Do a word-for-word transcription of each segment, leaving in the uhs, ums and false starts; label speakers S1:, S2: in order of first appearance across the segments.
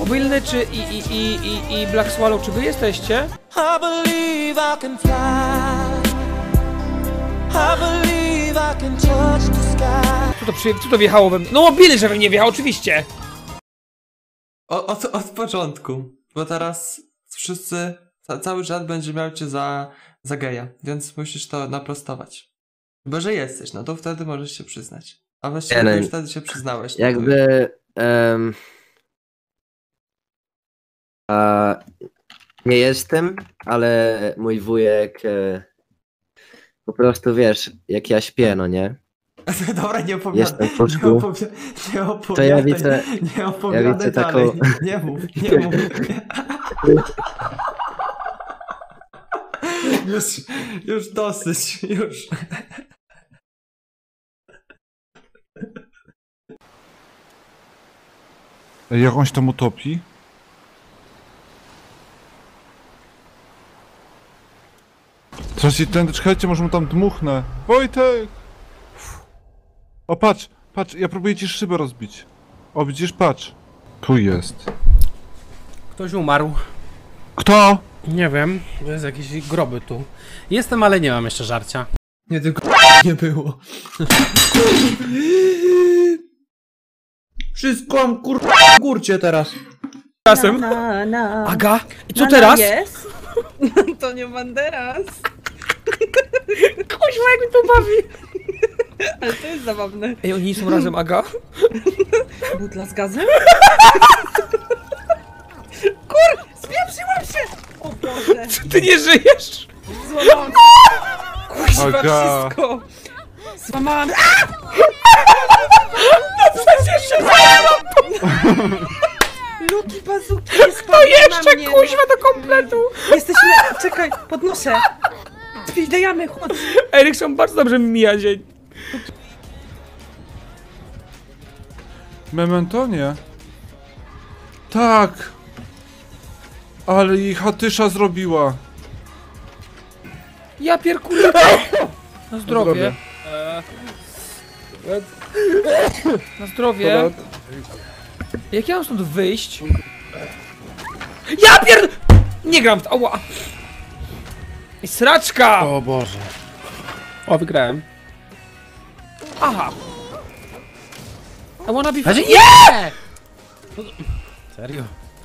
S1: Mobilny czy i, i, i, i, i Black Swallow, czy wy jesteście?
S2: I believe I can fly. I believe I can touch the sky.
S1: Co to, przy, co to wjechało we mnie? No mobilny, żebym nie wjechał, oczywiście!
S3: O, od, od początku, bo teraz wszyscy, ca, cały czat będzie miał cię za, za geja, więc musisz to naprostować. Bo że jesteś, no to wtedy możesz się przyznać. A właściwie
S4: Nie, no,
S3: już wtedy się przyznałeś.
S4: Jakby... Um, a, nie jestem, ale mój wujek e, po prostu, wiesz, jak ja śpię, no nie?
S3: Dobra, nie opowiadaj.
S4: Jestem w łóżku.
S3: Nie, opowi nie opowiadaj.
S4: To ja widzę,
S3: nie opowiadaj
S4: ja widzę
S3: dalej.
S4: taką...
S3: Nie, nie mów, nie mów. już, już dosyć, już.
S5: Jak on się tam utopi? Słuchajcie, ten, czekajcie, może mu tam dmuchnę. Wojtek! O, patrz, patrz, ja próbuję ci szybę rozbić. O, widzisz, patrz. Tu jest.
S6: Ktoś umarł.
S5: Kto?
S6: Nie wiem, to jest jakieś groby tu. Jestem, ale nie mam jeszcze żarcia.
S3: Nie, tylko nie było.
S7: Wszystko kur... górcie teraz.
S1: Czasem.
S8: Na, na.
S1: Aga? I co
S8: Na,
S1: teraz?
S8: Na jest? To nie Banderas.
S1: Kuźwa, jak mi to bawi.
S8: Ale to jest zabawne.
S1: Ej, oni nie są razem, Aga?
S8: Butla z gazem? Kur... Spieprzyłam się! O Boże!
S1: Ty nie żyjesz?
S8: Złamałam... Kuźwa,
S5: Aga.
S8: wszystko! Złamałam...
S1: No przecież się zajęłam!
S8: Luki bazuki jest
S1: To jeszcze, kuźwa, do kompletu!
S8: Jesteśmy... Czekaj, podnoszę! Dajamy, chodź!
S1: Erikson bardzo dobrze mi mija dzień.
S5: Memento, nie? Tak! Ale jej chatysza zrobiła.
S1: Ja pierkulę. Na zdrowie. Na zdrowie. Jak ja mam stąd wyjść? Ja pierd... Nie gram w to, ała. I sraczka!
S6: O Boże. O, wygrałem.
S1: Aha. I wanna be...
S6: Ale
S1: nie!
S6: Serio?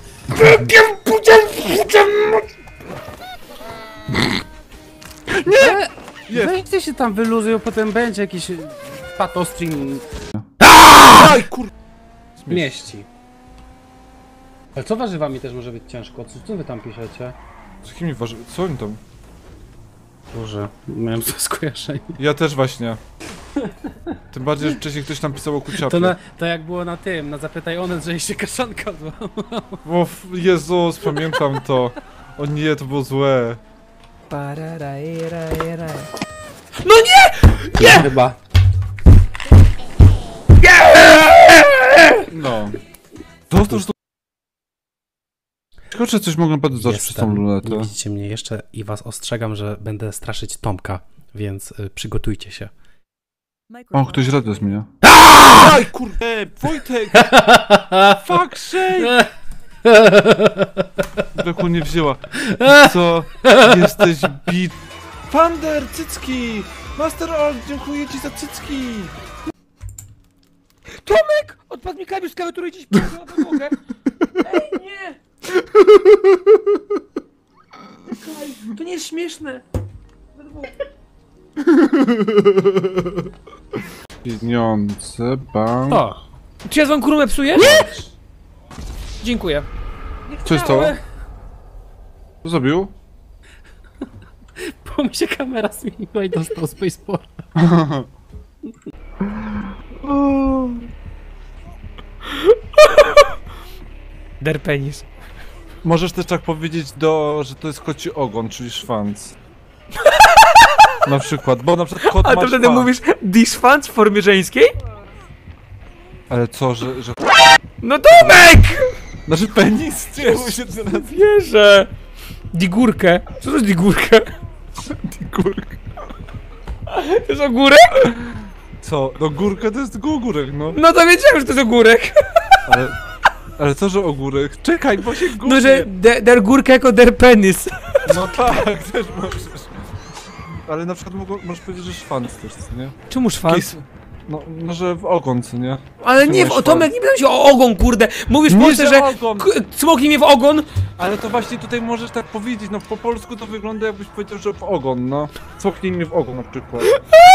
S6: Nie! Weźcie się tam wyluzują, potem będzie jakiś patostream
S5: Aj, kur...
S6: mieści. Ale co warzywami też może być ciężko? Co, co wy tam piszecie?
S5: Z jakimi waży... Co oni tam?
S6: Boże, miałem to skojarzenie.
S5: Ja też właśnie. Tym bardziej, że wcześniej ktoś tam pisał o kuciapie.
S6: To, na, to jak było na tym, na Zapytaj Onet, że jeszcze kaszanka złamał.
S5: O, Jezus, pamiętam to. O nie, to było złe.
S1: No nie!
S6: Nie! Chyba.
S5: No. To to, że to... Ciekawe, czy coś mogłem powiedzieć przez tą lunetę.
S6: Nie widzicie mnie jeszcze i was ostrzegam, że będę straszyć Tomka, więc y, przygotujcie się.
S5: O, ktoś radę zmienia. Aj, kurde, Wojtek! Fuck, shake! Beku nie wzięła. Co? Jesteś bit... Thunder, cycki! Master Old, dziękuję ci za cycki!
S1: Tomek! Odpadł mi kabel z klawiatury, gdzieś na podłogę. Ej, nie! Kaj, to nie jest śmieszne.
S5: Pieniądze, bank...
S6: O!
S1: Czy ja wam kurumę psuję? Nie! Dziękuję.
S5: Co jest to? Co zrobił?
S6: Bo mi się kamera zmieniła i dostał Spaceport.
S1: Der penis.
S5: Możesz też tak powiedzieć, do, że to jest koci ogon, czyli szwanc. Na przykład, bo na przykład kot
S1: A
S5: ma
S1: to wtedy
S5: szwan.
S1: mówisz disfans w formie żeńskiej?
S5: Ale co, że... że...
S1: No Tomek!
S5: Znaczy penis? Czemu się teraz...
S1: Wierzę. Digurkę. Co to jest digurkę?
S5: Digurka.
S1: To jest ogórek?
S5: Co? No górka to jest ogórek, no.
S1: No to wiedziałem, że to jest ogórek.
S5: Ale... Ale co, że ogórek? Czekaj, bo się gubię!
S1: No, że de, der górka jako der penis.
S5: No tak, też możesz. Ale na przykład mogą, możesz powiedzieć, że szwanc też, co nie?
S1: Czemu szwanc?
S5: Kis- No, no, że w ogon, co nie?
S1: Ale
S5: Czy
S1: nie,
S5: masz
S1: w, Tomek, nie pytam się o ogon, kurde. Mówisz w
S5: Nie,
S1: Polsce,
S5: że
S1: że
S5: ogon.
S1: k- cmoknij mnie w ogon.
S5: Ale to właśnie tutaj możesz tak powiedzieć, no po polsku to wygląda jakbyś powiedział, że w ogon, no. Cmoknij mnie w ogon na przykład.